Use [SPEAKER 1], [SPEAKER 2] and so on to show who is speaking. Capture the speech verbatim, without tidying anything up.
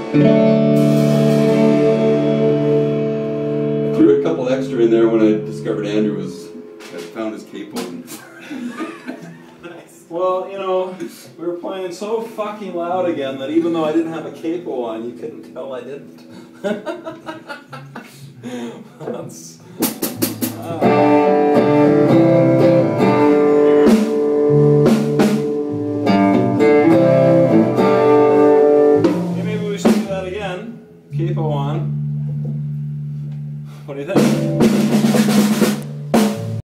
[SPEAKER 1] Threw a couple extra in there when I discovered Andrew was had found his capo.
[SPEAKER 2] Nice. Well, you know, we were playing so fucking loud again that even though I didn't have a capo on, you couldn't tell I didn't. That's. Uh,